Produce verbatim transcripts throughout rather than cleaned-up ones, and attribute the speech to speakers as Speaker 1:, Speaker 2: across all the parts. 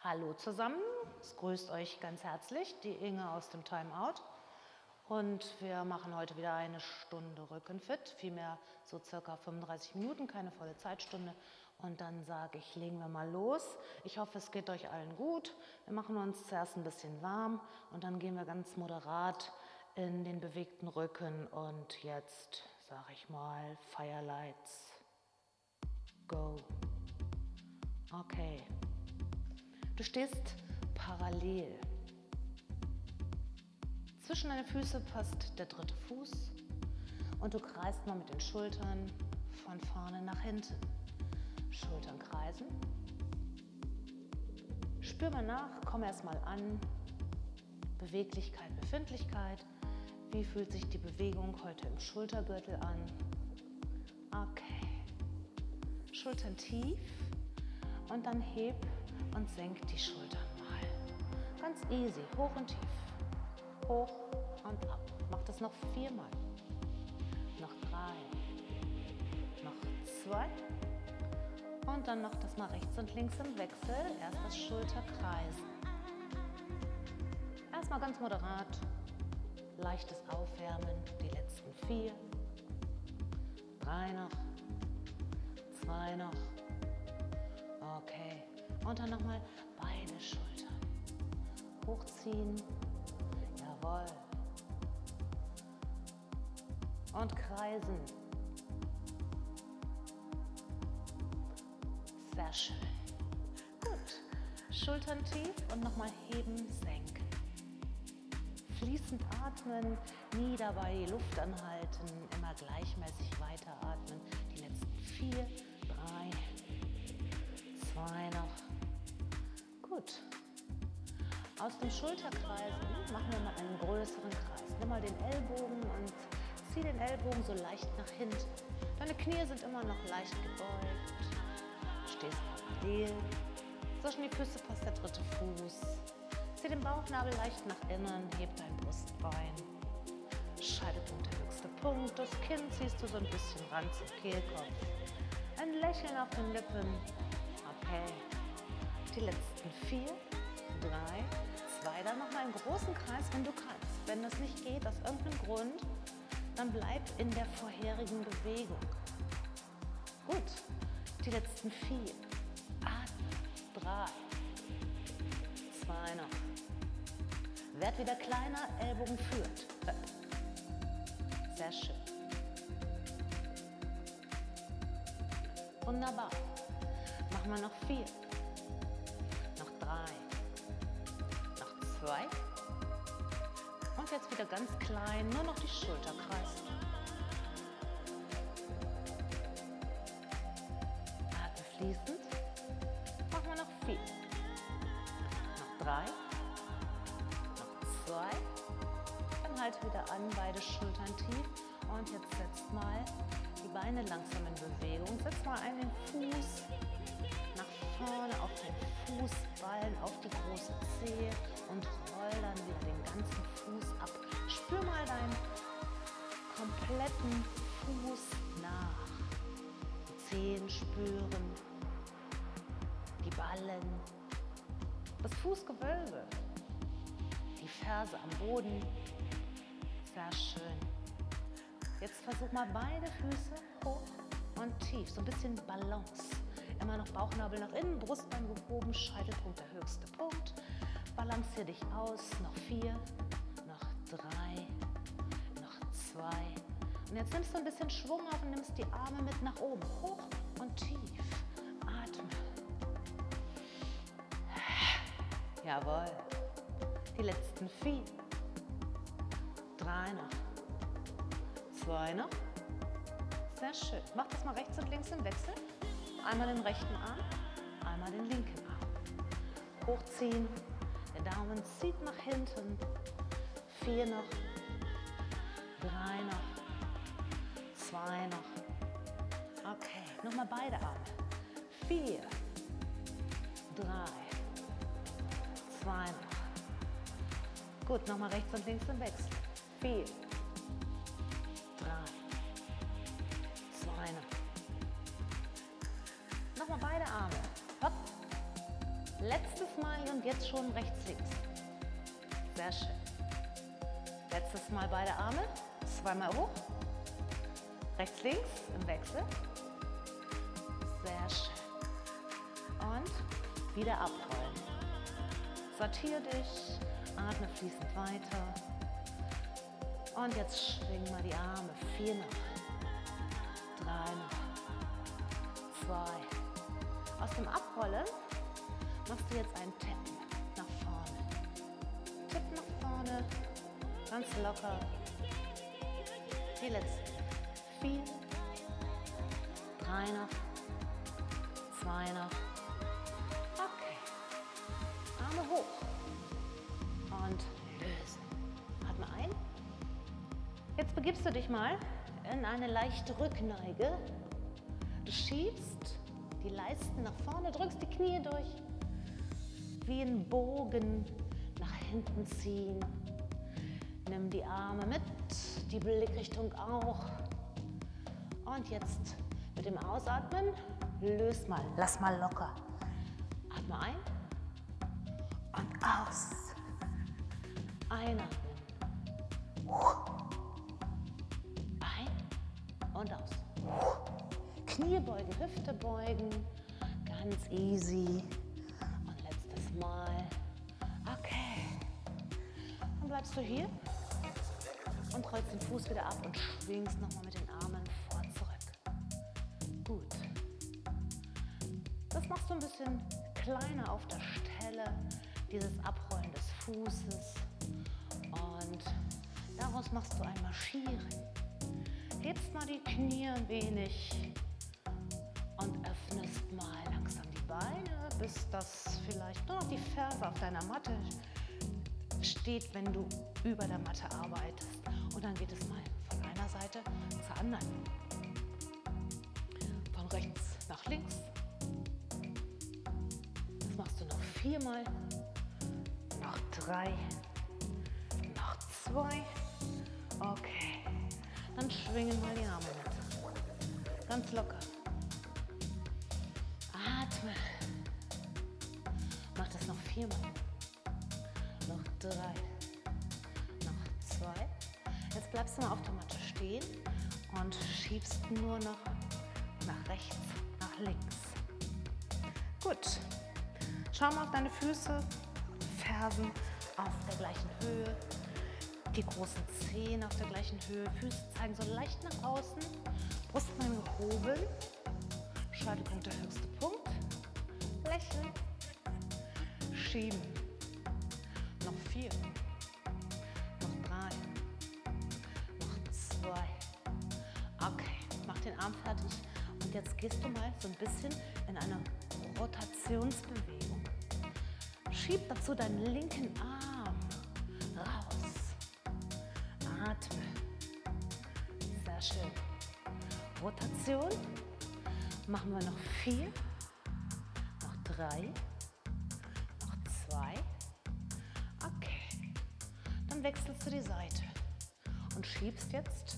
Speaker 1: Hallo zusammen, es grüßt euch ganz herzlich die Inge aus dem Timeout und wir machen heute wieder eine Stunde Rückenfit, vielmehr so circa fünfunddreißig Minuten, keine volle Zeitstunde und dann sage ich, legen wir mal los. Ich hoffe, es geht euch allen gut. Wir machen uns zuerst ein bisschen warm und dann gehen wir ganz moderat in den bewegten Rücken und jetzt sage ich mal Firelights, go. Okay. Du stehst parallel. Zwischen deine Füße passt der dritte Fuß und du kreist mal mit den Schultern von vorne nach hinten. Schultern kreisen. Spür mal nach, komm erst mal an. Beweglichkeit, Befindlichkeit. Wie fühlt sich die Bewegung heute im Schultergürtel an? Okay. Schultern tief und dann heb und senk die Schultern mal. Ganz easy, hoch und tief. Hoch und ab. Mach das noch viermal. Noch drei. Noch zwei. Und dann noch das mal rechts und links im Wechsel. Erst das Schulterkreisen. Erstmal ganz moderat. Leichtes Aufwärmen. Die letzten vier. Drei noch. Zwei noch. Okay. Und dann nochmal beide Schultern. Hochziehen. Jawohl. Und kreisen. Sehr schön. Gut. Schultern tief und nochmal heben, senken. Fließend atmen, nie dabei die Luft anhalten, immer gleichmäßig weiteratmen. Die letzten vier, drei, zwei noch. Gut. Aus dem Schulterkreisen machen wir mal einen größeren Kreis. Nimm mal den Ellbogen und zieh den Ellbogen so leicht nach hinten. Deine Knie sind immer noch leicht gebeugt. Stehst parallel. Zwischen die Füße passt der dritte Fuß. Zieh den Bauchnabel leicht nach innen, heb dein Brustbein. Scheitelpunkt der höchste Punkt. Das Kinn ziehst du so ein bisschen ran zum Kehlkopf. Ein Lächeln auf den Lippen. Okay. Die letzten vier, drei, zwei. Dann nochmal einen großen Kreis, wenn du kannst. Wenn das nicht geht, aus irgendeinem Grund, dann bleib in der vorherigen Bewegung. Gut. Die letzten vier. Atmen. Drei. Zwei noch. Werd wieder kleiner, Ellbogen führt. Sehr schön. Wunderbar. Machen wir noch vier. Noch drei. Noch zwei. Und jetzt wieder ganz klein, nur noch die Schulter kreisen. Atmen fließend. Machen wir noch vier. Noch drei. Noch zwei. Dann halt wieder an, beide Schultern tief. Und jetzt setzt mal die Beine langsam in Bewegung. Setz mal einen Fuß nach vorne auf den Fußballen, auf die große Zehe und roll dann wieder den ganzen Fuß ab. Spür mal deinen kompletten Fuß nach. Die Zehen spüren, die Ballen, das Fußgewölbe, die Ferse am Boden. Sehr schön. Jetzt versuch mal beide Füße hoch und tief, so ein bisschen Balance. Immer noch Bauchnabel nach innen, Brustbein gehoben, Scheitelpunkt der höchste Punkt. Balancier dich aus, noch vier, noch drei, noch zwei. Und jetzt nimmst du ein bisschen Schwung auf und nimmst die Arme mit nach oben, hoch und tief. Atme. Jawohl. Die letzten vier, drei noch. Zwei noch. Sehr schön. Mach das mal rechts und links im Wechsel. Einmal den rechten Arm, einmal den linken Arm. Hochziehen. Der Daumen zieht nach hinten. Vier noch. Drei noch. Zwei noch. Okay. Nochmal beide Arme. Vier. Drei. Zwei noch. Gut. Nochmal rechts und links im Wechsel. Vier. Drei, zwei noch. Nochmal beide Arme. Hopp. Letztes Mal und jetzt schon rechts, links. Sehr schön. Letztes Mal beide Arme, zweimal hoch. Rechts, links im Wechsel. Sehr schön. Und wieder abrollen. Sortier dich, atme fließend weiter. Und jetzt schwingen wir die Arme. Vier noch. Drei noch. Zwei. Aus dem Abrollen machst du jetzt einen Tipp nach vorne. Tipp nach vorne. Ganz locker. Die letzten. Vier. Drei noch. Zwei noch. Okay. Arme hoch. Und lösen. Atme ein. Jetzt begibst du dich mal in eine leichte Rückneige. Du schiebst die Leisten nach vorne, drückst die Knie durch. Wie ein Bogen nach hinten ziehen. Nimm die Arme mit, die Blickrichtung auch. Und jetzt mit dem Ausatmen, löst mal, lass mal locker. Atme ein und aus. Einatmen. Ein und aus. Knie beugen, Hüfte beugen. Ganz easy. Und letztes Mal. Okay. Dann bleibst du hier und rollst den Fuß wieder ab und schwingst nochmal mit den Armen vor zurück. Gut. Das machst du ein bisschen kleiner auf der Stelle, dieses Abrollen des Fußes. Und daraus machst du ein Marschieren. Hebst mal die Knie ein wenig und öffnest mal langsam die Beine, bis das vielleicht nur noch die Ferse auf deiner Matte steht, wenn du über der Matte arbeitest. Und dann geht es mal von einer Seite zur anderen. Von rechts nach links. Das machst du noch viermal. Noch drei. Noch zwei. Okay. Dann schwingen mal die Arme mit. Ganz locker. Atme. Mach das noch viermal. Noch drei. Noch zwei. Jetzt bleibst du mal auf der Matte stehen und schiebst nur noch nach rechts, nach links. Gut. Schau mal auf deine Füße, Fersen auf der gleichen Höhe. Die großen Zehen auf der gleichen Höhe. Füße zeigen so leicht nach außen. Brustbein gehoben. Scheitelpunkt der höchste Punkt. Lächeln. Schieben. Noch vier. Noch drei. Noch zwei. Okay, mach den Arm fertig. Und jetzt gehst du mal so ein bisschen in eine Rotationsbewegung. Schieb dazu deinen linken Arm raus. Atme. Sehr schön. Rotation. Machen wir noch vier. Noch drei. Noch zwei. Okay. Dann wechselst du die Seite und schiebst jetzt.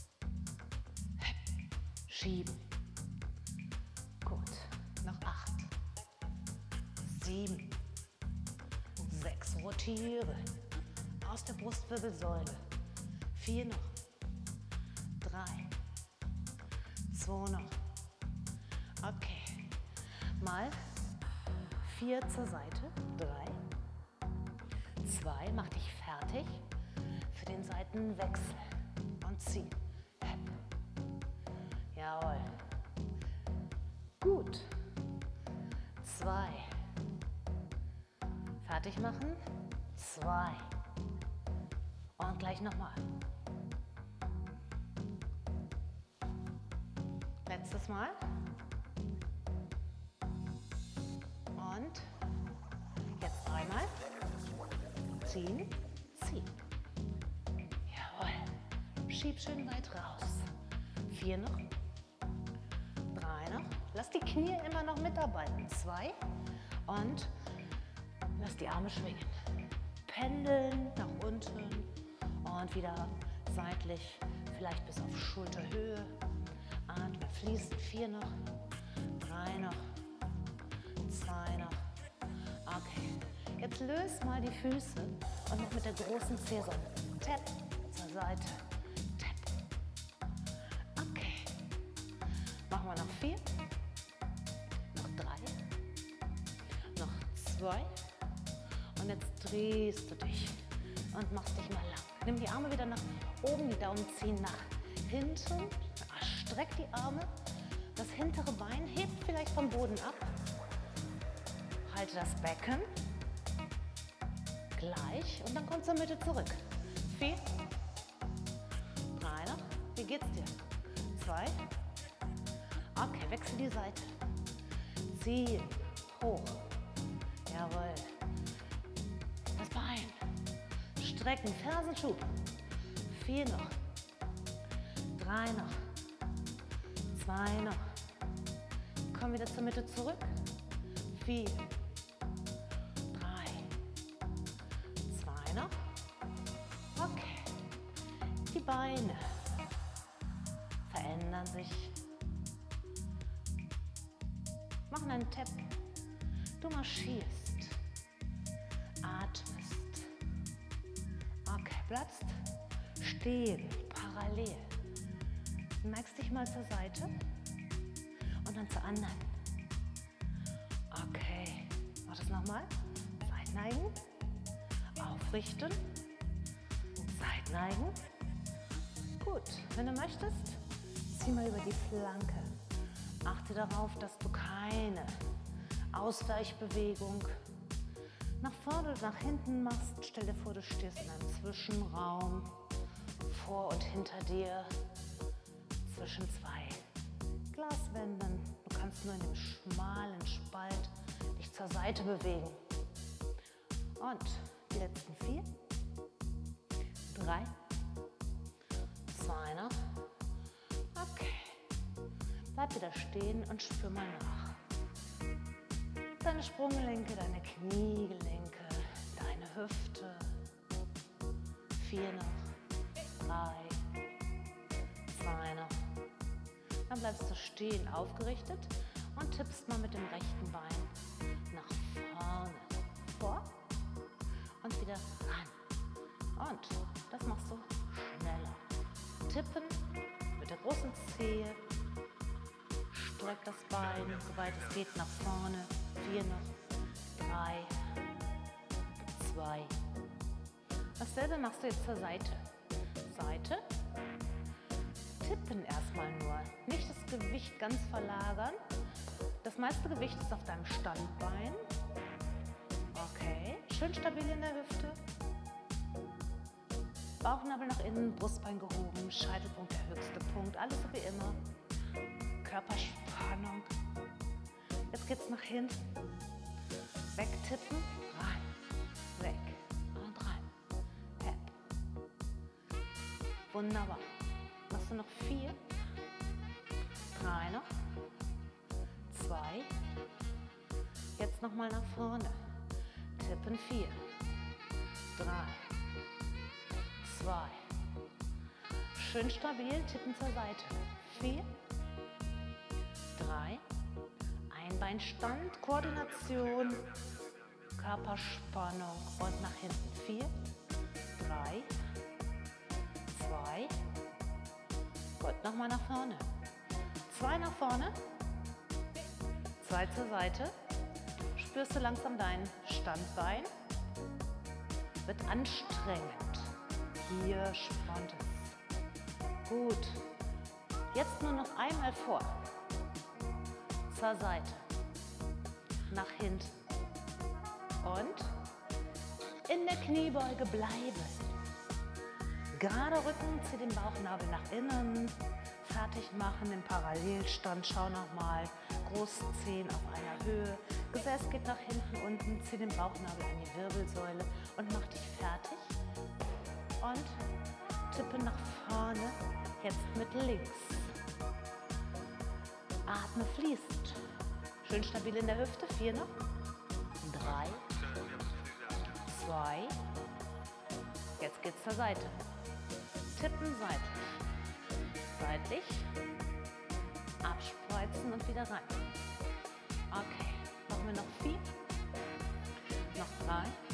Speaker 1: Schieben. Gut. Noch acht. Sieben. Sechs. Rotiere. Aus der Brustwirbelsäule. Vier noch. Drei. Zwei noch. Okay. Mal vier zur Seite. Drei. Zwei. Mach dich fertig für den Seitenwechsel. Und ziehen. Jawohl. Gut. Zwei. Fertig machen. Zwei. Und gleich nochmal. Letztes Mal. Und jetzt dreimal. Ziehen, ziehen. Jawohl. Schieb schön weit raus. Vier noch. Drei noch. Lass die Knie immer noch mitarbeiten. Zwei. Und lass die Arme schwingen. Pendeln nach unten und wieder seitlich, vielleicht bis auf Schulterhöhe. Atme fließend. Vier noch. Drei noch. Zwei noch. Jetzt löst mal die Füße und mach mit der großen Zehe so ein Tap zur Seite. Tap. Okay. Machen wir noch vier. Noch drei. Noch zwei. Und jetzt drehst du dich und machst dich mal lang. Nimm die Arme wieder nach oben, die Daumen ziehen nach hinten. Streck die Arme. Das hintere Bein hebt vielleicht vom Boden ab. Halte das Becken. Gleich. Und dann komm zur Mitte zurück. Vier. Drei noch. Wie geht's dir? Zwei. Okay, wechsel die Seite. Ziehen. Hoch. Jawohl. Das Bein. Strecken. Fersenschub. Vier noch. Drei noch. Zwei noch. Komm wieder zur Mitte zurück. Vier. Drei. Zwei noch. Okay. Die Beine verändern sich. Machen einen Tap. Du marschierst. Atmest. Okay, bleibst stehen. Parallel. Neigst dich mal zur Seite und dann zur anderen. Okay, mach das nochmal. Seitneigen, aufrichten, Seitneigen. Gut, wenn du möchtest, zieh mal über die Flanke. Achte darauf, dass du keine Ausweichbewegung nach vorne oder nach hinten machst. Stell dir vor, du stehst in einem Zwischenraum vor und hinter dir. Zwischen zwei Glaswänden. Du kannst nur in dem schmalen Spalt dich zur Seite bewegen. Und die letzten vier, drei, zwei noch. Okay. Bleib wieder stehen und spür mal nach. Deine Sprunggelenke, deine Kniegelenke, deine Hüfte. Vier noch, drei, zwei noch. Dann bleibst du stehen, aufgerichtet und tippst mal mit dem rechten Bein nach vorne, vor und wieder ran. Und das machst du schneller. Tippen mit der großen Zehe, streck das Bein, soweit es geht, nach vorne. Vier noch, drei, zwei. Dasselbe machst du jetzt zur Seite. Seite. Tippen erstmal nur, nicht das Gewicht ganz verlagern. Das meiste Gewicht ist auf deinem Standbein. Okay, schön stabil in der Hüfte. Bauchnabel nach innen, Brustbein gehoben, Scheitelpunkt der höchste Punkt, alles so wie immer. Körperspannung. Jetzt geht's nach hinten. Wegtippen, rein, weg und rein. Hep. Wunderbar. Machst du noch vier, drei noch, zwei, jetzt nochmal nach vorne, tippen vier, drei, zwei, schön stabil, tippen zur Seite, vier, drei, Einbeinstand, Koordination, Körperspannung und nach hinten, vier, drei, zwei, gut, nochmal nach vorne. Zwei nach vorne. Zwei zur Seite. Spürst du langsam dein Standbein. Wird anstrengend. Hier spannt es. Gut. Jetzt nur noch einmal vor. Zur Seite. Nach hinten. Und in der Kniebeuge bleiben. Gerade Rücken, zieh den Bauchnabel nach innen, fertig machen im Parallelstand, schau nochmal, Großzehen auf einer Höhe, Gesäß geht nach hinten, unten, zieh den Bauchnabel an die Wirbelsäule und mach dich fertig. Und tippe nach vorne, jetzt mit links. Atme fließend, schön stabil in der Hüfte, vier noch, drei, zwei, jetzt geht's zur Seite. Tippen seitlich, seitlich, abspreizen und wieder rein. Okay, machen wir noch vier, noch drei,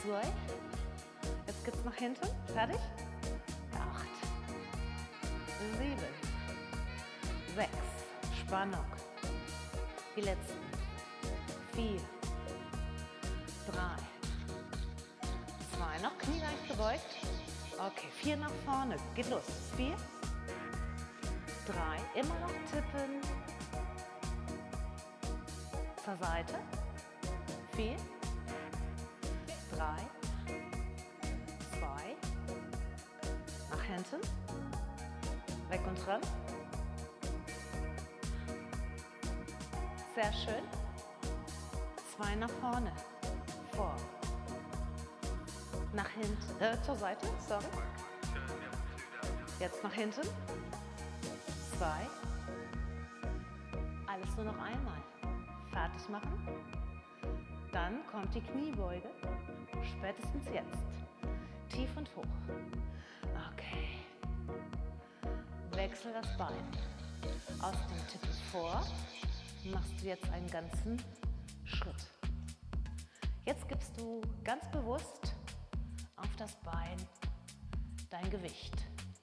Speaker 1: zwei. Jetzt geht's nach hinten. Fertig? acht, sieben, sechs. Spannung. Die letzten. vier, drei, zwei. Noch Knie leicht gebeugt. Okay, vier nach vorne. Geht los. vier, drei. Immer noch tippen. Zur Seite. vier, drei, zwei, nach hinten, weg und ran. Sehr schön. Zwei nach vorne, vor, nach hinten, äh, zur Seite, sorry. Jetzt nach hinten, zwei, alles nur noch einmal. Fertig machen. Dann kommt die Kniebeuge, spätestens jetzt. Tief und hoch. Okay. Wechsel das Bein. Aus dem Tippen vor machst du jetzt einen ganzen Schritt. Jetzt gibst du ganz bewusst auf das Bein dein Gewicht.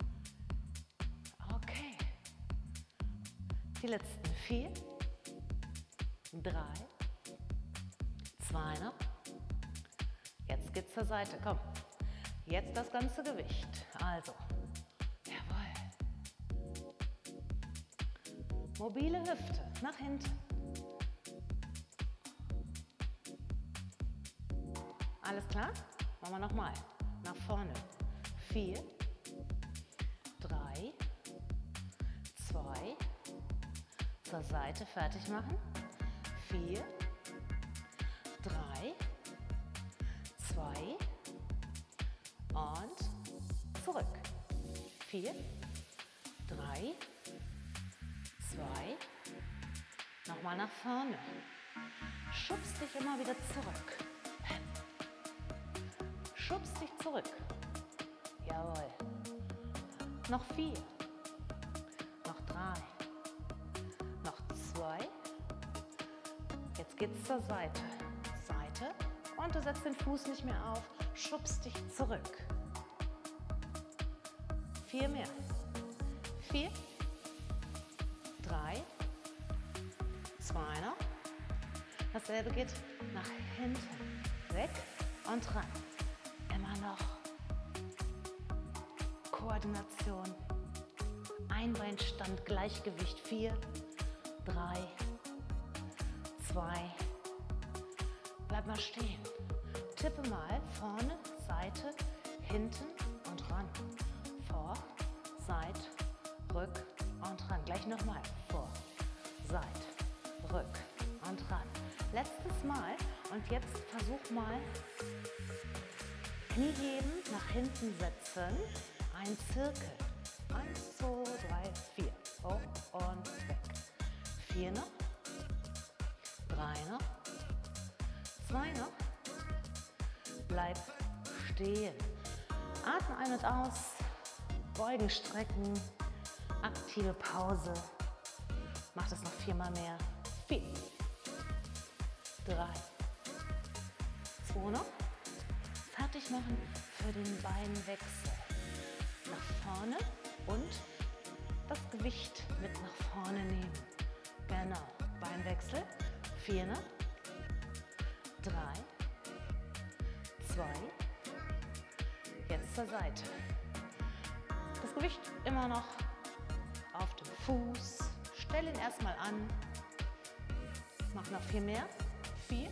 Speaker 1: Okay. Die letzten vier, drei, zwei noch. Jetzt geht's zur Seite. Komm. Jetzt das ganze Gewicht. Also. Jawohl. Mobile Hüfte. Nach hinten. Alles klar? Machen wir nochmal. Nach vorne. Vier. Drei. Zwei. Zur Seite. Fertig machen. Vier. Drei, zwei und zurück. Vier, drei, zwei, nochmal nach vorne. Schubst dich immer wieder zurück. Schubst dich zurück. Jawohl. Noch vier, noch drei, noch zwei. Jetzt geht's zur Seite. Und du setzt den Fuß nicht mehr auf, schubst dich zurück. Vier mehr. Vier, drei, zwei noch. Dasselbe geht nach hinten, weg und ran. Immer noch Koordination, Einbeinstand, Gleichgewicht. Vier, drei, zwei. Bleib mal stehen. Tippe mal vorne, Seite, hinten und ran. Vor, Seite, Rück und ran. Gleich nochmal. Vor, Seite, Rück und ran. Letztes Mal und jetzt versuch mal Knie heben, nach hinten setzen. Ein Zirkel. Eins, zwei, drei, vier. Hoch und weg. Vier noch. Drei noch. Zwei noch. Bleib stehen. Atmen ein und aus. Beugen, strecken. Aktive Pause. Mach das noch viermal mehr. Vier. Drei. Zwei noch. Fertig machen für den Beinwechsel. Nach vorne und das Gewicht mit nach vorne nehmen. Genau. Beinwechsel. Vier noch. Drei. Zwei. Jetzt zur Seite. Das Gewicht immer noch auf dem Fuß. Stell ihn erstmal an. Mach noch vier mehr. Vier.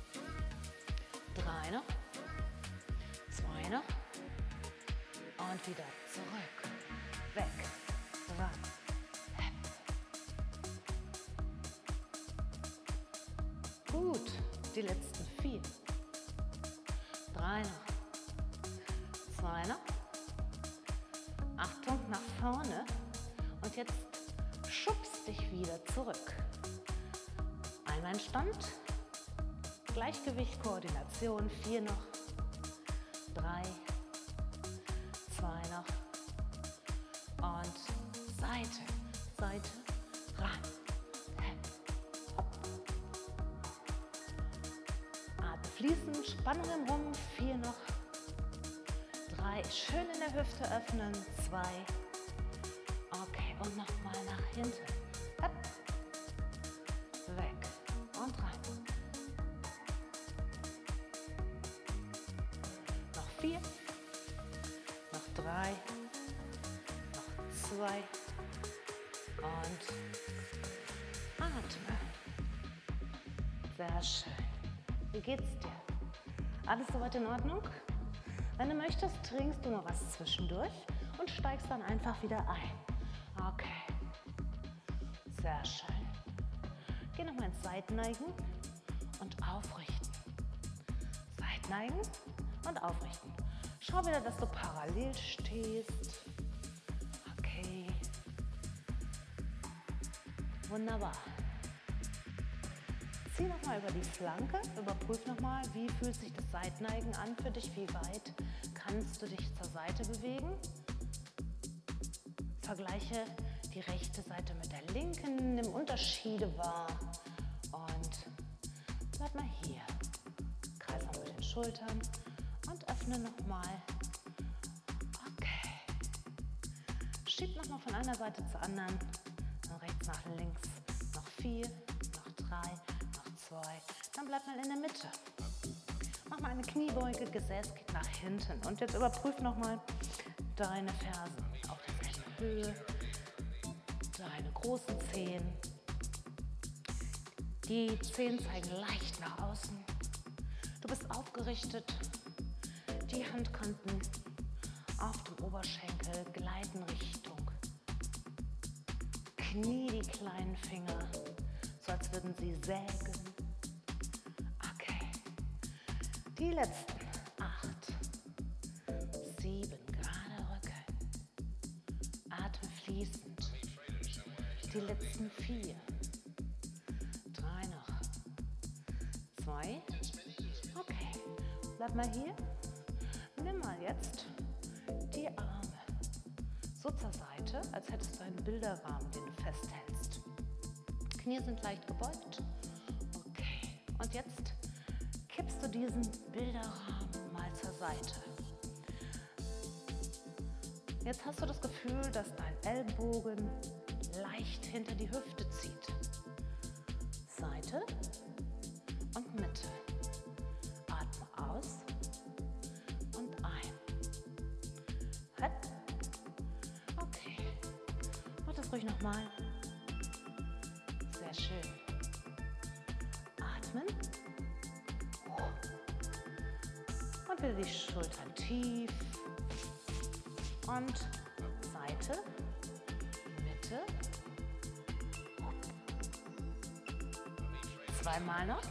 Speaker 1: Drei noch. Zwei noch. Und wieder zurück. Weg. Ran. Gut. Die letzten vier. Drei noch. Zwei noch. Achtung, nach vorne. Und jetzt schubst dich wieder zurück. Einbeinstand. Gleichgewicht, Koordination. Vier noch. Drei. Zwei noch. Und Seite, Seite, ran. Atme Fließen, Spannung im Rumpf, vier noch. Drei, schön in der Hüfte öffnen, zwei. Okay, und nochmal nach hinten. Hopp. Weg und rein. Noch vier, noch drei, noch zwei und atme. Sehr schön. Wie geht's dir? Alles soweit in Ordnung? Wenn du möchtest, trinkst du noch was zwischendurch und steigst dann einfach wieder ein. Okay. Sehr schön. Geh nochmal ins Seitenneigen und aufrichten. Seitenneigen und aufrichten. Schau wieder, dass du parallel stehst. Okay. Wunderbar. Zieh nochmal über die Flanke, überprüf nochmal, wie fühlt sich das Seitenneigen an für dich, wie weit kannst du dich zur Seite bewegen. Vergleiche die rechte Seite mit der linken, nimm Unterschiede wahr und bleib mal hier. Kreis mal mit den Schultern und öffne nochmal. Okay. Schieb nochmal von einer Seite zur anderen, von rechts nach links. Noch vier, noch drei. Zwei. Dann bleib mal in der Mitte. Mach mal eine Kniebeuge, Gesäß geht nach hinten. Und jetzt überprüf nochmal deine Fersen auf derselben Höhe, deine großen Zehen. Die Zehen zeigen leicht nach außen. Du bist aufgerichtet. Die Handkanten auf dem Oberschenkel gleiten Richtung Knie, die kleinen Finger, so als würden sie sägen. Die letzten acht, sieben, gerade Rücken. Atme fließend. Die letzten vier, drei noch, zwei. Okay, bleib mal hier. Nimm mal jetzt die Arme so zur Seite, als hättest du einen Bilderrahmen, den du festhältst. Knie sind leicht gebeugt. Okay, und jetzt kippst du diesen Bilderrahmen mal zur Seite. Jetzt hast du das Gefühl, dass dein Ellbogen leicht hinter die Hüfte zieht. Seite und Mitte. Atme aus und ein. Hopp. Okay. Mach das ruhig nochmal. Sehr schön. Atmen. Und wieder die Schultern tief. Und Seite, Mitte. Zweimal noch.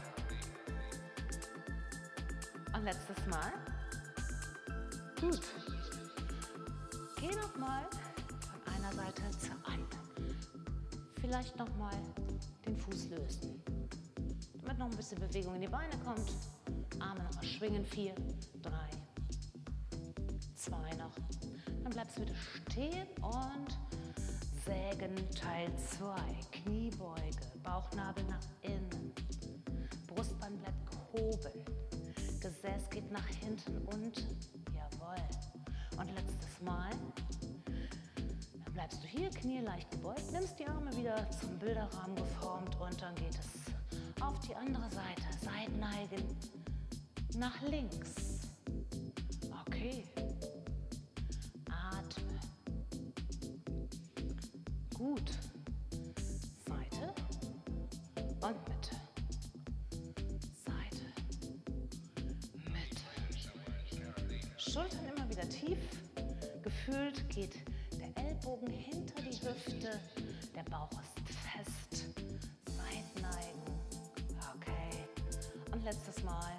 Speaker 1: Und letztes Mal. Gut. Geh nochmal von einer Seite zur anderen. Vielleicht nochmal den Fuß lösen. Damit noch ein bisschen Bewegung in die Beine kommt. Arme nochmal schwingen. Vier, drei, zwei noch. Dann bleibst du wieder stehen und sägen Teil zwei. Kniebeuge, Bauchnabel nach innen. Brustbein bleibt gehoben. Gesäß geht nach hinten und jawohl. Und letztes Mal. Dann bleibst du hier, Knie leicht gebeugt, nimmst die Arme wieder zum Bilderrahmen geformt und dann geht es auf die andere Seite. Seitenneigen nach links. Okay. Atme. Gut. Seite und Mitte. Seite. Mitte. Schultern immer wieder tief. Gefühlt geht der Ellbogen hinter die Hüfte. Der Bauch ist fest. Seitenneigen. Okay. Und letztes Mal.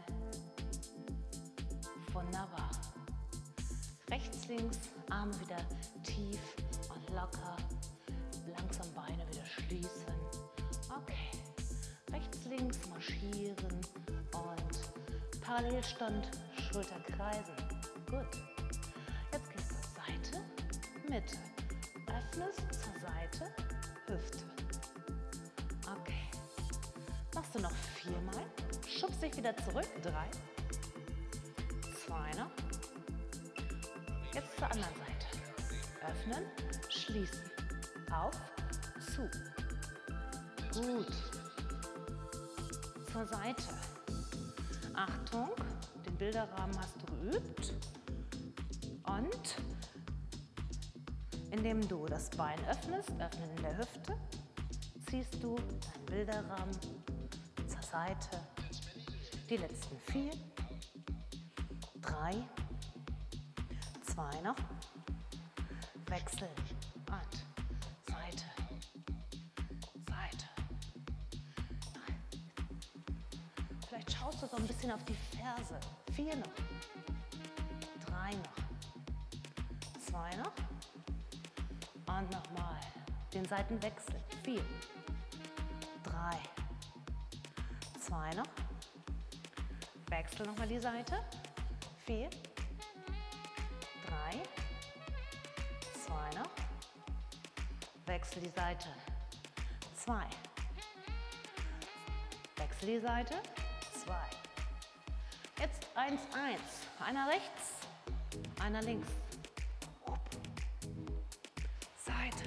Speaker 1: Wunderbar. Rechts, links, Arme wieder tief und locker. Langsam Beine wieder schließen. Okay. Rechts, links marschieren und Parallelstand, Schulter kreisen. Gut. Jetzt gehst du zur Seite, Mitte. Öffnest zur Seite, Hüfte. Okay. Machst du noch viermal. schubst dich wieder zurück. Drei, zwei noch. Jetzt zur anderen Seite. Öffnen, schließen. Auf, zu. Gut. Zur Seite. Achtung, den Bilderrahmen hast du geübt. Und indem du das Bein öffnest, öffnen in der Hüfte, ziehst du deinen Bilderrahmen zur Seite. Die letzten vier, drei, zwei noch, wechseln und Seite, Seite. Vielleicht schaust du so ein bisschen auf die Ferse. Vier noch, drei noch, zwei noch und nochmal den Seitenwechsel. Vier, drei, zwei noch. Wechsel nochmal die Seite. Vier, drei, zwei noch. Wechsel die Seite. Zwei. Wechsel die Seite. Zwei. Jetzt eins, eins. Einer rechts, einer links. Seite.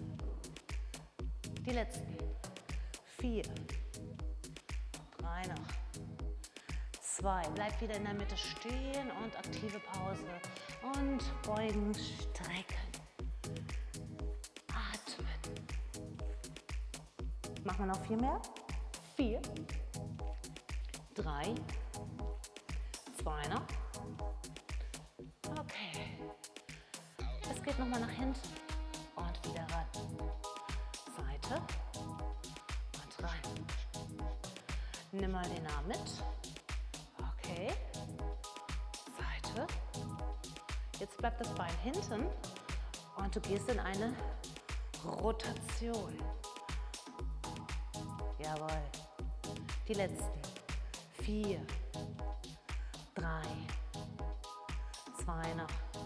Speaker 1: Die letzten. Vier. Drei noch. Zwei. Bleib wieder in der Mitte stehen und aktive Pause. Und beugen, strecken. Atmen. Machen wir noch vier mehr. Vier. Drei. Zwei noch. Okay. Es geht nochmal nach hinten. Und wieder ran. Seite. Und rein. Nimm mal den Arm mit. Okay. Seite. Jetzt bleibt das Bein hinten und du gehst in eine Rotation. Jawohl. Die letzten. Vier. Drei. Zwei noch.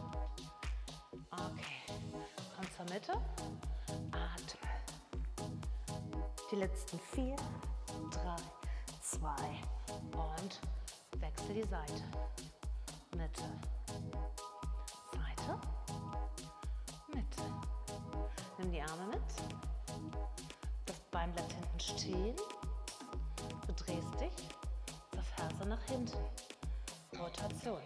Speaker 1: Okay. Komm zur Mitte. Atme. Die letzten vier. Drei. Zwei. Und wechsel die Seite. Mitte. Seite. Mitte. Nimm die Arme mit. Das Bein bleibt hinten stehen. Du drehst dich zur Ferse nach hinten. Rotation.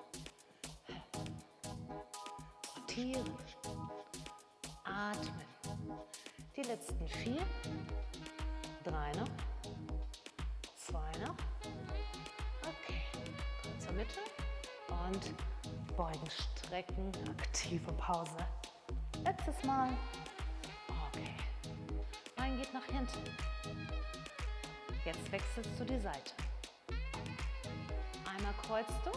Speaker 1: Rotieren. Atmen. Die letzten vier. Drei noch. Zwei noch. Okay. Komm zur Mitte. Und beugen, strecken. Aktive Pause. Letztes Mal. Okay. Bein geht nach hinten. Jetzt wechselst du die Seite. Einmal kreuzt du.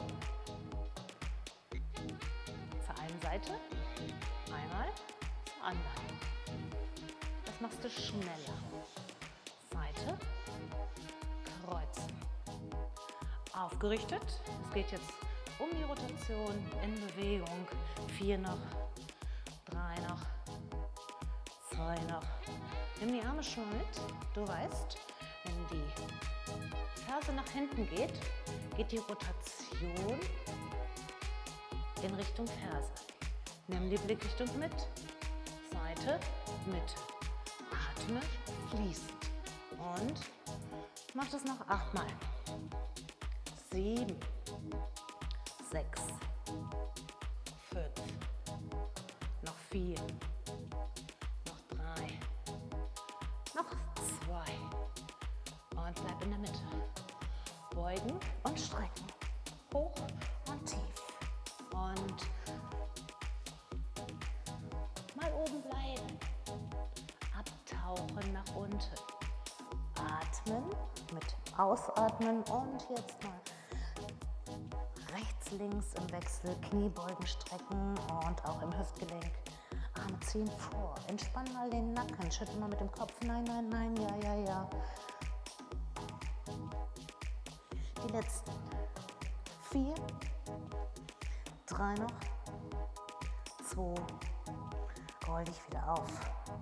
Speaker 1: Zur einen Seite. Einmal zur anderen. Das machst du schneller. Seite. Kreuzen. Aufgerichtet. Es geht jetzt um die Rotation in Bewegung. Vier noch. Drei noch. Zwei noch. Nimm die Arme schon mal mit. Du weißt, wenn die Ferse nach hinten geht, geht die Rotation in Richtung Ferse. Nimm die Blickrichtung mit. Seite, Mitte. Atme, fließend. Und mach das noch achtmal. Sieben, sechs, fünf, noch vier, noch drei, noch zwei. Und bleib in der Mitte. Beugen und strecken. Hoch und tief. Und mal oben bleiben. Abtauchen nach unten. Atmen mit Ausatmen und jetzt mal rechts, links im Wechsel. Knie beugen, strecken und auch im Hüftgelenk. Arme ziehen vor. Entspann mal den Nacken. Schüttel mal mit dem Kopf. Nein, nein, nein, ja, ja, ja. Die letzten. Vier. Drei noch. Zwei. Roll dich wieder auf.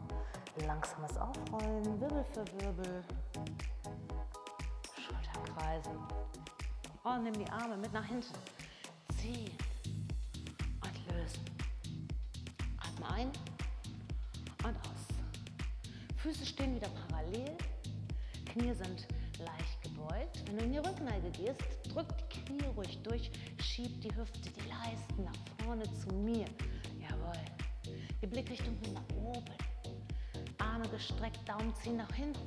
Speaker 1: Langsames Aufrollen. Wirbel für Wirbel. Schulterkreis. kreisen. Und nimm die Arme mit nach hinten. Ziehen und lösen. Atme ein und aus. Füße stehen wieder parallel. Knie sind leicht gebeugt. Wenn du in die Rückneige gehst, drück die Knie ruhig durch. Schieb die Hüfte, die Leisten nach vorne zu mir. Jawohl. Die Blickrichtung nach oben. Arme gestreckt, Daumen ziehen nach hinten.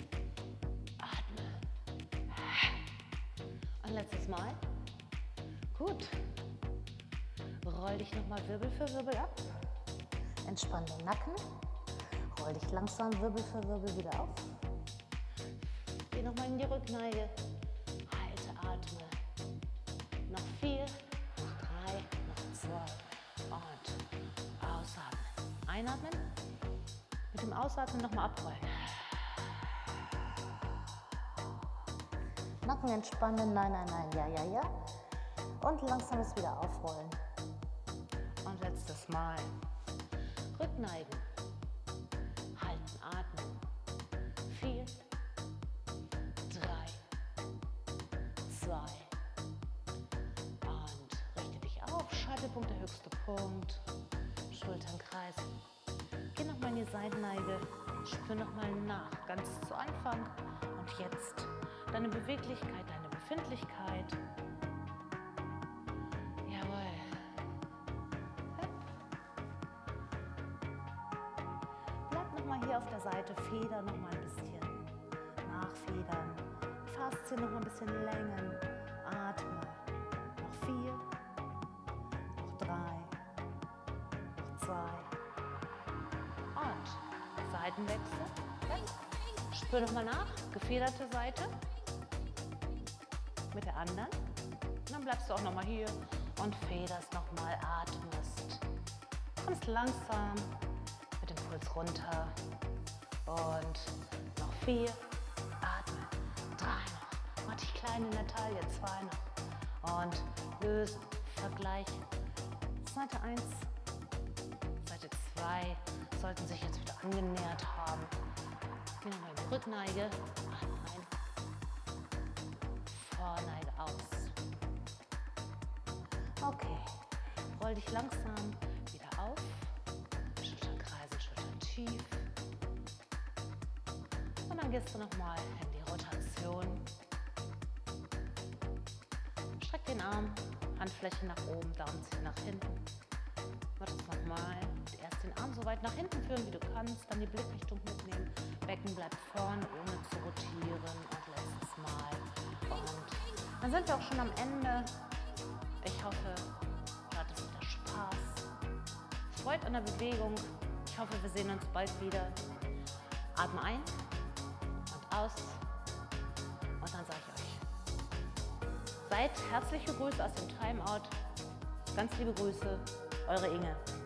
Speaker 1: Atme. Und letztes Mal. Gut. Roll dich nochmal Wirbel für Wirbel ab. Entspann den Nacken. Roll dich langsam Wirbel für Wirbel wieder auf. Geh nochmal in die Rückneige. Halte, atme. Noch vier, noch drei, noch zwei. Und ausatmen. Einatmen. Mit dem Ausatmen nochmal abrollen. Nacken entspannen. Nein, nein, nein. Ja, ja, ja. Und langsam es wieder aufrollen. Und letztes Mal. Rückneigen. Halten, atmen. Vier, drei, zwei. Und richte dich auf. Scheitelpunkt, der höchste Punkt. Schultern kreisen. Geh nochmal in die Seitenneige. Spür nochmal nach. Ganz zu Anfang. Und jetzt deine Beweglichkeit, deine Befindlichkeit. Hier auf der Seite, Feder noch mal ein bisschen nachfedern, Faszien noch mal ein bisschen längen, atme, noch vier, noch drei, noch zwei und Seitenwechsel, ja. Spür noch mal nach, gefederte Seite mit der anderen und dann bleibst du auch noch mal hier und federst noch mal, atmest, kommst langsam mit dem Puls runter. Und noch vier, atme, drei noch, mach dich klein in der Taille, zwei noch und lösen, vergleichen. Seite eins, Seite zwei sollten sich jetzt wieder angenähert haben. Geh nochmal in die Rückneige, atme ein, Vorneige aus. Okay, roll dich langsam wieder auf, Schultern kreisen, Schultern tief. Und dann gehst du nochmal in die Rotation. Streck den Arm, Handfläche nach oben, Daumen zieht nach hinten. Mach das nochmal. Erst den Arm so weit nach hinten führen, wie du kannst, dann die Blickrichtung mitnehmen. Becken bleibt vorne, ohne zu rotieren. Und letztes Mal. Und dann sind wir auch schon am Ende. Ich hoffe, du hattest wieder Spaß. Freude an der Bewegung. Ich hoffe, wir sehen uns bald wieder. Atme ein. Aus und dann sage ich euch, seid herzliche Grüße aus dem Timeout. Ganz liebe Grüße, eure Inge.